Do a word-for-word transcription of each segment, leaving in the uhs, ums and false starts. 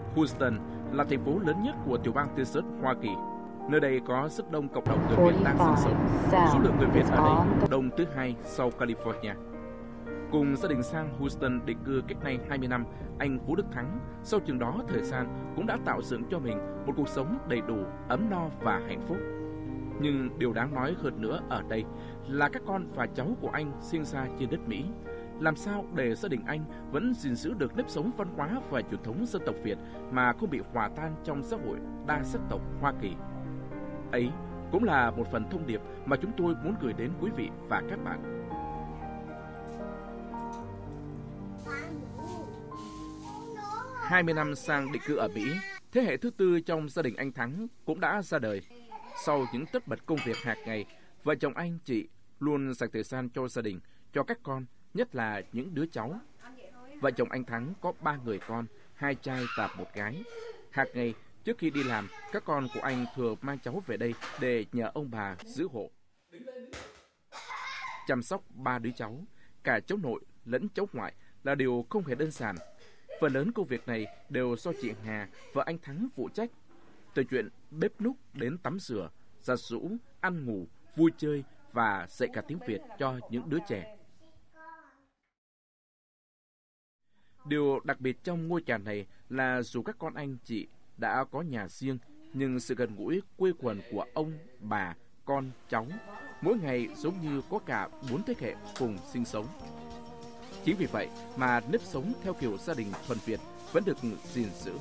Houston là thành phố lớn nhất của tiểu bang Texas, Hoa Kỳ. Nơi đây có rất đông cộng đồng người Việt đang sinh sống. Số lượng người Việt ở đây đông thứ hai sau California. Cùng gia đình sang Houston định cư cách nay hai mươi năm, anh Vũ Đức Thắng sau chừng đó thời gian cũng đã tạo dựng cho mình một cuộc sống đầy đủ, ấm no và hạnh phúc. Nhưng điều đáng nói hơn nữa ở đây là các con và cháu của anh sinh ra trên đất Mỹ. Làm sao để gia đình anh vẫn gìn giữ được nếp sống văn hóa và truyền thống dân tộc Việt mà không bị hòa tan trong xã hội đa sắc tộc Hoa Kỳ? Ấy cũng là một phần thông điệp mà chúng tôi muốn gửi đến quý vị và các bạn. hai mươi năm sang định cư ở Mỹ, thế hệ thứ tư trong gia đình anh Thắng cũng đã ra đời. Sau những tất bật công việc hàng ngày, vợ chồng anh chị luôn dành thời gian cho gia đình, cho các con, nhất là những đứa cháu. Vợ chồng anh Thắng có ba người con, hai trai và một gái. Hàng ngày, trước khi đi làm, các con của anh thường mang cháu về đây để nhờ ông bà giữ hộ. Chăm sóc ba đứa cháu, cả cháu nội lẫn cháu ngoại là điều không hề đơn giản. Phần lớn công việc này đều do chị Hà, vợ anh Thắng phụ trách. Từ chuyện bếp núc đến tắm rửa, giặt giũ, ăn ngủ, vui chơi và dạy cả tiếng Việt cho những đứa trẻ. Điều đặc biệt trong ngôi nhà này là dù các con anh chị đã có nhà riêng, nhưng sự gần gũi quây quần của ông, bà, con, cháu mỗi ngày giống như có cả bốn thế hệ cùng sinh sống. Chính vì vậy mà nếp sống theo kiểu gia đình thuần Việt vẫn được gìn giữ.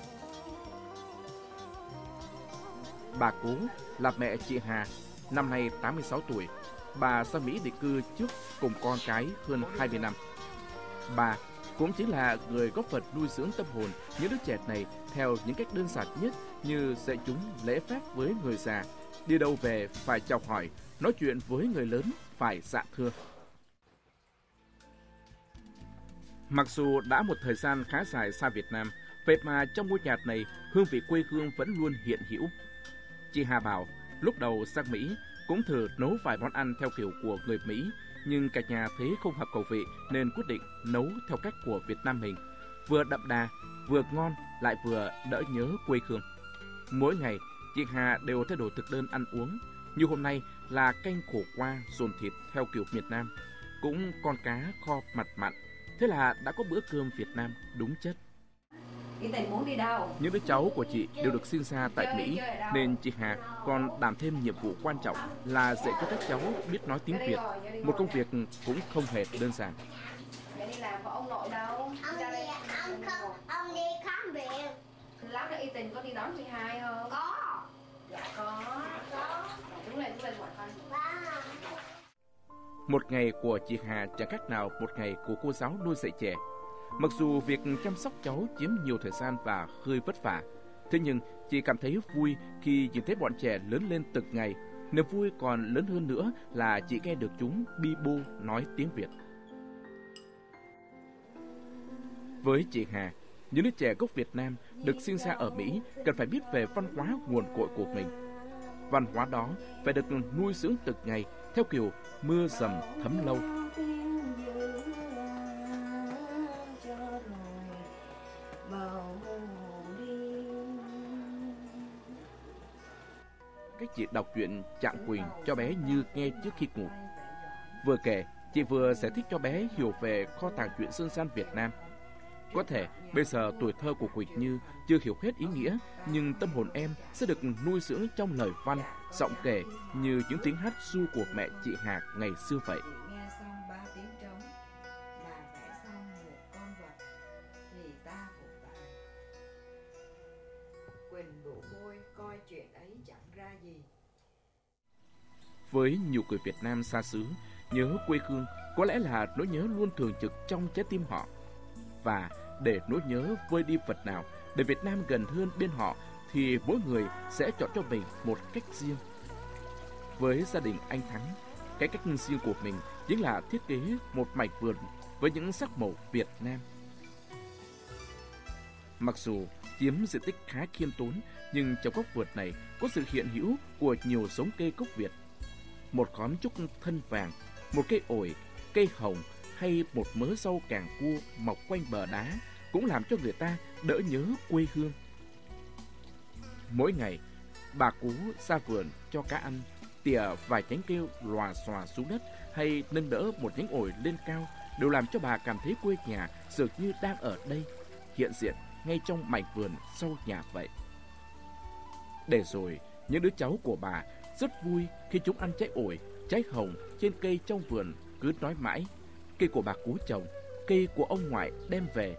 Bà Cố là mẹ chị Hà, năm nay tám mươi sáu tuổi. Bà sang Mỹ định cư trước cùng con cái hơn hai mươi năm. Bà cũng chính là người góp phần nuôi dưỡng tâm hồn những đứa trẻ này theo những cách đơn giản nhất như dạy chúng lễ phép với người già, đi đâu về phải chào hỏi, nói chuyện với người lớn phải dạ thưa. Mặc dù đã một thời gian khá dài xa Việt Nam, vậy mà trong ngôi nhà này hương vị quê hương vẫn luôn hiện hữu. Chị Hà bảo lúc đầu sang Mỹ cũng thử nấu vài món ăn theo kiểu của người Mỹ, nhưng cả nhà thấy không hợp khẩu vị nên quyết định nấu theo cách của Việt Nam mình, vừa đậm đà, vừa ngon lại vừa đỡ nhớ quê hương. Mỗi ngày chị Hà đều thay đổi thực đơn ăn uống, như hôm nay là canh khổ qua dồn thịt theo kiểu miền Nam, cũng con cá kho mặt mặn. Thế là đã có bữa cơm Việt Nam đúng chất. Muốn đi đâu? Những đứa cháu của chị đều được sinh ra tại Mỹ, nên chị Hà còn đảm thêm nhiệm vụ quan trọng là dạy cho các cháu biết nói tiếng Việt, một công việc cũng không hề đơn giản. Mẹ đi làm có ông nội đâu? Ông đi, ông không, ông đi khám viện. Lát nữa Y Tình có đi đón chị Hai không? Có. Dạ có. Có. Chúng lên, chúng lên gọi con. Một ngày của chị Hà chẳng khác nào một ngày của cô giáo nuôi dạy trẻ. Mặc dù việc chăm sóc cháu chiếm nhiều thời gian và hơi vất vả, thế nhưng chị cảm thấy vui khi nhìn thấy bọn trẻ lớn lên từng ngày. Niềm vui còn lớn hơn nữa là chị nghe được chúng bi bô nói tiếng Việt. Với chị Hà, những đứa trẻ gốc Việt Nam được sinh ra ở Mỹ cần phải biết về văn hóa nguồn cội của mình. Văn hóa đó phải được nuôi dưỡng từng ngày theo kiểu mưa dầm thấm lâu. Cách chị đọc truyện Trạng Quỳnh cho bé Như nghe trước khi ngủ. Vừa kể, chị vừa giải thích cho bé hiểu về kho tàng truyện dân gian Việt Nam. Có thể bây giờ tuổi thơ của Quỳnh Như chưa hiểu hết ý nghĩa, nhưng tâm hồn em sẽ được nuôi dưỡng trong lời văn, giọng kể như những tiếng hát ru của mẹ chị Hà ngày xưa vậy. Nghe xong ba tiếng trống và vẽ xong một con vật thì ta phục tại. Quỳnh bụ môi coi chuyện ấy chẳng ra gì. Với nhiều người Việt Nam xa xứ, nhớ quê hương có lẽ là nỗi nhớ luôn thường trực trong trái tim họ. Và để nỗi nhớ vơi đi phần nào, để Việt Nam gần hơn bên họ, thì mỗi người sẽ chọn cho mình một cách riêng. Với gia đình anh Thắng, cái cách riêng của mình chính là thiết kế một mảnh vườn với những sắc màu Việt Nam. Mặc dù chiếm diện tích khá khiêm tốn, nhưng trong góc vườn này có sự hiện hữu của nhiều giống cây gốc Việt. Một khóm trúc thân vàng, một cây ổi, cây hồng hay một mớ rau càng cua mọc quanh bờ đá cũng làm cho người ta đỡ nhớ quê hương. Mỗi ngày, bà Cú ra vườn cho cá ăn, tỉa vài nhánh kêu lòa xòa xuống đất hay nâng đỡ một nhánh ổi lên cao đều làm cho bà cảm thấy quê nhà dường như đang ở đây, hiện diện ngay trong mảnh vườn sau nhà vậy. Để rồi, những đứa cháu của bà rất vui khi chúng ăn trái ổi, trái hồng trên cây trong vườn, cứ nói mãi: cây của bà Cú trồng, cây của ông ngoại đem về.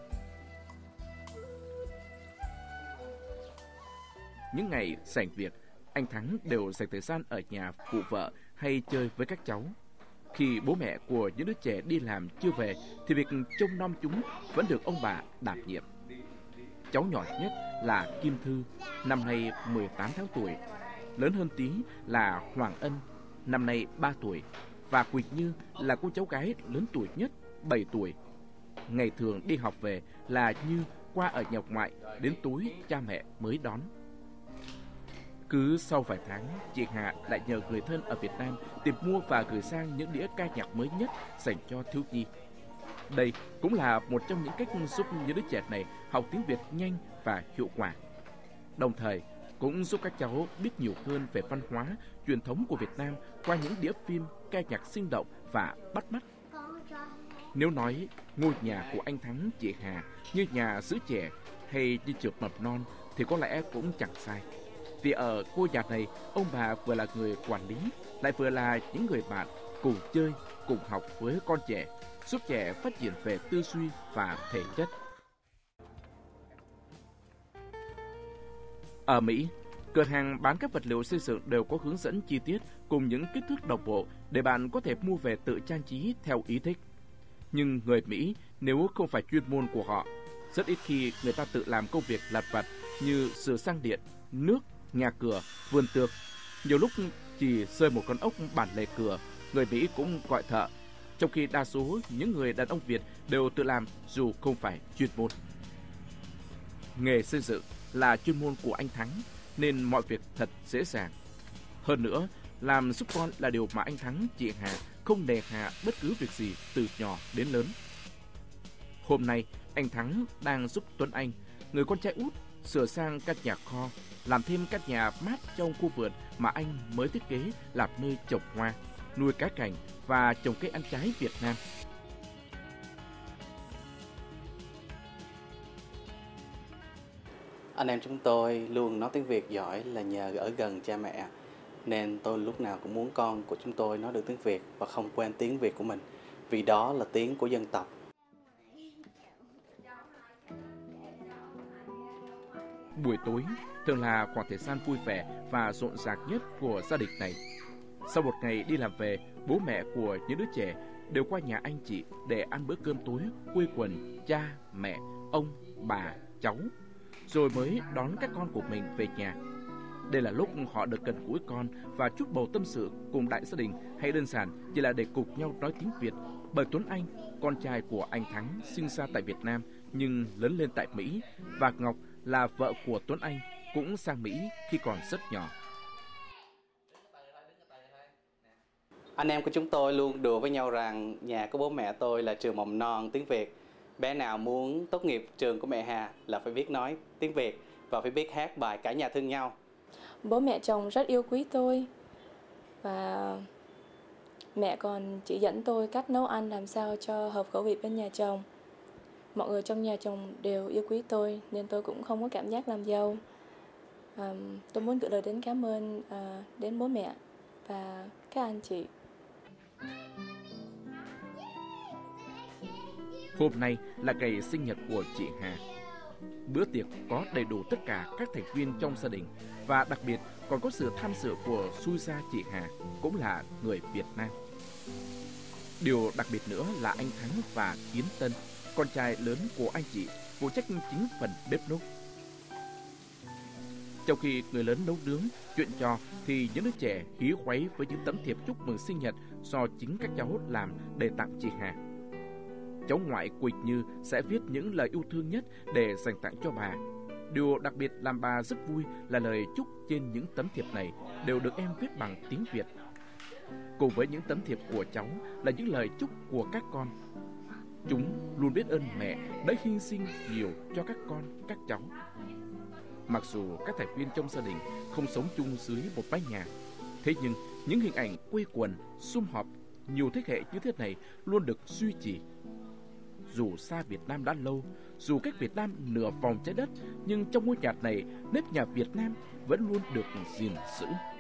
Những ngày rảnh việc, anh Thắng đều dành thời gian ở nhà phụ vợ hay chơi với các cháu. Khi bố mẹ của những đứa trẻ đi làm chưa về thì việc trông nom chúng vẫn được ông bà đảm nhiệm. Cháu nhỏ nhất là Kim Thư, năm nay mười tám tháng tuổi. Lớn hơn tí là Hoàng Ân, năm nay ba tuổi. Và Quỳnh Như là cô cháu gái lớn tuổi nhất, bảy tuổi. Ngày thường đi học về là Như qua ở nhà ngoại, đến tối cha mẹ mới đón. Cứ sau vài tháng, chị Hà lại nhờ người thân ở Việt Nam tìm mua và gửi sang những đĩa ca nhạc mới nhất dành cho thiếu nhi. Đây cũng là một trong những cách giúp những đứa trẻ này học tiếng Việt nhanh và hiệu quả. Đồng thời, cũng giúp các cháu biết nhiều hơn về văn hóa, truyền thống của Việt Nam qua những đĩa phim, ca nhạc sinh động và bắt mắt. Nếu nói ngôi nhà của anh Thắng, chị Hà như nhà giữ trẻ hay như trường mầm non thì có lẽ cũng chẳng sai. Vì ở ngôi nhà này, ông bà vừa là người quản lý, lại vừa là những người bạn cùng chơi, cùng học với con trẻ, giúp trẻ phát triển về tư duy và thể chất. Ở Mỹ, cửa hàng bán các vật liệu xây dựng đều có hướng dẫn chi tiết cùng những kích thước đồng bộ để bạn có thể mua về tự trang trí theo ý thích. Nhưng người Mỹ, nếu không phải chuyên môn của họ, rất ít khi người ta tự làm công việc lặt vặt như sửa xăng điện, nước, nhà cửa, vườn tược. Nhiều lúc chỉ rơi một con ốc bản lề cửa, người Mỹ cũng gọi thợ, trong khi đa số những người đàn ông Việt đều tự làm dù không phải chuyên môn. Nghề xây dựng là chuyên môn của anh Thắng nên mọi việc thật dễ dàng. Hơn nữa, làm giúp con là điều mà anh Thắng, chị Hà không nề hà bất cứ việc gì từ nhỏ đến lớn. Hôm nay, anh Thắng đang giúp Tuấn Anh, người con trai út, sửa sang căn nhà kho, làm thêm căn nhà mát trong khu vườn mà anh mới thiết kế làm nơi trồng hoa, nuôi cá cảnh và trồng cây ăn trái Việt Nam. Anh em chúng tôi luôn nói tiếng Việt giỏi là nhờ ở gần cha mẹ, nên tôi lúc nào cũng muốn con của chúng tôi nói được tiếng Việt và không quên tiếng Việt của mình, vì đó là tiếng của dân tộc. Buổi tối thường là khoảng thời gian vui vẻ và rộn ràng nhất của gia đình này. Sau một ngày đi làm về, bố mẹ của những đứa trẻ đều qua nhà anh chị để ăn bữa cơm tối quây quần cha, mẹ, ông, bà, cháu, rồi mới đón các con của mình về nhà. Đây là lúc họ được gần gũi con và chút bầu tâm sự cùng đại gia đình, hay đơn giản chỉ là để cùng nhau nói tiếng Việt. Bởi Tuấn Anh, con trai của anh Thắng, sinh ra tại Việt Nam nhưng lớn lên tại Mỹ, và Ngọc là vợ của Tuấn Anh, cũng sang Mỹ khi còn rất nhỏ. Anh em của chúng tôi luôn đùa với nhau rằng nhà của bố mẹ tôi là trường mầm non tiếng Việt. Bé nào muốn tốt nghiệp trường của mẹ Hà là phải biết nói tiếng Việt và phải biết hát bài Cả Nhà Thương Nhau. Bố mẹ chồng rất yêu quý tôi, và mẹ còn chỉ dẫn tôi cách nấu ăn làm sao cho hợp khẩu vị bên nhà chồng. Mọi người trong nhà chồng đều yêu quý tôi nên tôi cũng không có cảm giác làm dâu. À, tôi muốn gửi lời đến cảm ơn à, đến bố mẹ và các anh chị. Hôm nay là ngày sinh nhật của chị Hà. Bữa tiệc có đầy đủ tất cả các thành viên trong gia đình, và đặc biệt còn có sự tham dự của xui gia chị Hà, cũng là người Việt Nam. Điều đặc biệt nữa là anh Thắng và Kiến Tân, con trai lớn của anh chị, phụ trách chính phần bếp núc. Trong khi người lớn nấu nướng, chuyện trò, thì những đứa trẻ hí hoáy với những tấm thiệp chúc mừng sinh nhật do chính các cháu làm để tặng chị Hà. Cháu ngoại Quỳnh Như sẽ viết những lời yêu thương nhất để dành tặng cho bà. Điều đặc biệt làm bà rất vui là lời chúc trên những tấm thiệp này đều được em viết bằng tiếng Việt. Cùng với những tấm thiệp của cháu là những lời chúc của các con. Chúng luôn biết ơn mẹ đã hy sinh nhiều cho các con, các cháu. Mặc dù các thành viên trong gia đình không sống chung dưới một mái nhà, thế nhưng những hình ảnh quây quần, sum họp nhiều thế hệ như thế này luôn được duy trì. Dù xa Việt Nam đã lâu, dù cách Việt Nam nửa vòng trái đất, nhưng trong ngôi nhà này, nếp nhà Việt Nam vẫn luôn được gìn giữ.